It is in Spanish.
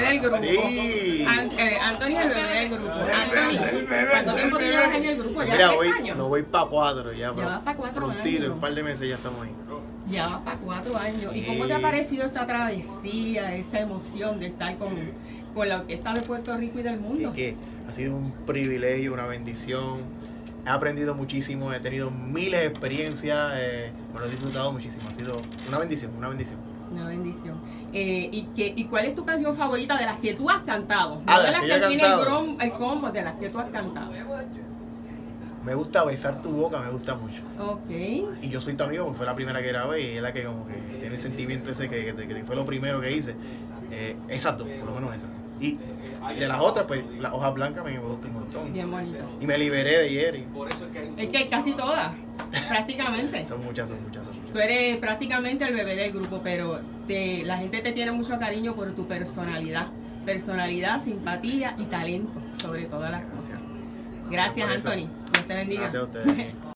del grupo. Sí. Anthony es el bebé del grupo. Anthony, ¿cuánto tiempo te llevas en el grupo? ¿Ya Mira, 3 años? no voy para 4 ya. Ya vas para 4 prontito, en años. un par de meses ya estamos ahí. Ya vas para 4 años. Sí. ¿Y cómo te ha parecido esta travesía, esa emoción de estar con la orquesta de Puerto Rico y del mundo? Y que ha sido un privilegio, una bendición. He aprendido muchísimo, he tenido miles de experiencias, me lo he disfrutado muchísimo. Ha sido una bendición, una bendición. Una bendición. ¿Y cuál es tu canción favorita de las que tú has cantado? Ah, No de de las las que yo que he tiene cantado. el combo, de las que tú has cantado. Me gusta Besar tu boca, me gusta mucho. Ok. Y Yo soy tu amigo, porque fue la primera que grabé y es la que como que tiene el sentimiento ese que fue lo primero que hice. Esas dos, por lo menos esas. Y de las otras, pues las hojas blancas me gusta un montón. Bien bonito. Y me liberé de Jerry. Es que casi todas, prácticamente. Son muchas, son muchas, son muchas. Tú eres prácticamente el bebé del grupo, pero la gente te tiene mucho cariño por tu personalidad. Personalidad, simpatía y talento, sobre todas las cosas. Gracias, Por eso. Anthony. Dios te bendiga. Gracias a ustedes.